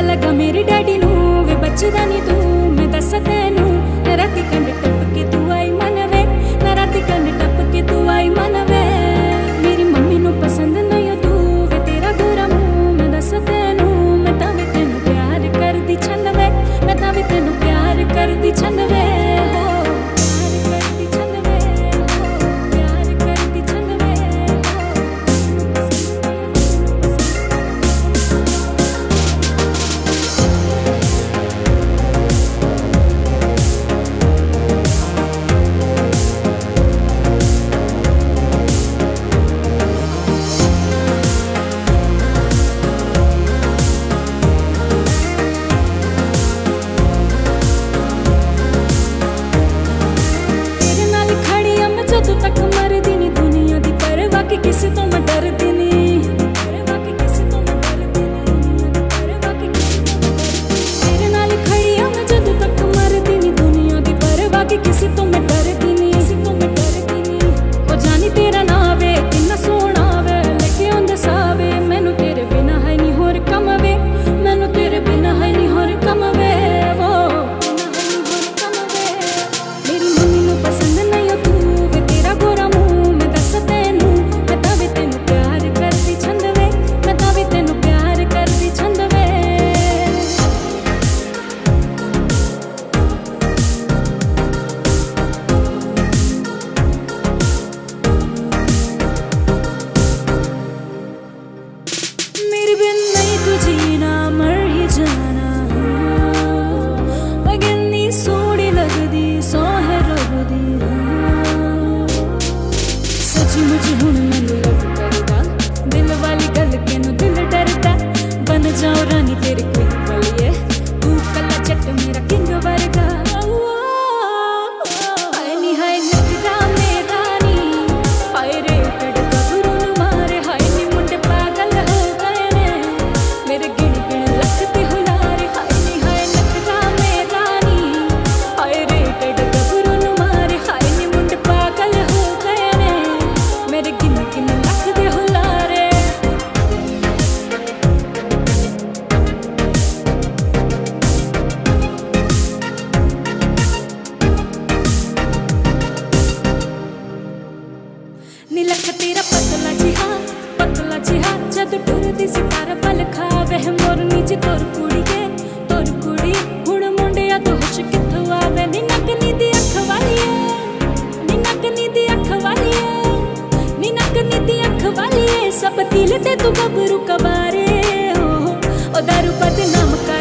लगा मेरे डैडी नू वे बचदा नी तू मैं दस तेनू राती कंड टप के तू आई मन वे राती कंड टप के तू आई मन वे मेरी मम्मी नू पसंद नहीं तू वे तेरा गोरा मुंह मैं दस तेनू मैं तावी तेनू प्यार कर दी छंद वे मैं तावी तेनू प्यार कर दी छंद वे किसी तो मैं डरती नहीं तेरे नाल खड़ी आ मैं जदों तक मरदी नहीं दुनिया दी परवाह की किसी तो मैं डरती नहीं ओ जानी तेरा नावे किन्ना सोहना वे लेके आंदा सावे मैनू तेरे बिना है नहीं होर कम वे मैनू तेरे बिना है नहीं होर कम वे वो मेरी मम्मी नू पसंद नहीं तू वे तेरा गोरा मुंह मैं दस तेनू मेरे बिन नहीं तू जीना मर ही जाना पगनी सोड़ी लगदी सौ है रबदी सची मुझे हुण मैनू लव करदा दिल वाली गल केनू दिल डरदा बन जाओ रानी तेरे कोई बलिए तू कला जट मेरा किंग वर्गा हाय नी हाय नखरा मेरा नी हाय रे गबरू नू मारे हाय नी मुंडे पागल हो गए ने मेरे गिण गिण लखते हुलारे हाय नी हाय नखरा मेरा नी हाय रे गबरू नू मारे हाय नी मुंडे पागल हो गए ने मेरे गिण गिण लखते हुलारे नी लख तेरा पतला जिहा जद टुरदी सितारा पल खावे मोरनी जी तोर कुड़ी हुण मुंडिया तो होश कित्थों आवे नी नकनी दी अख वालिए नी नकनी दी अख वालिए नी नकनी दी अख वालिए सब दिल ते तू गबरू कबारे ओ दारू बदनाम कर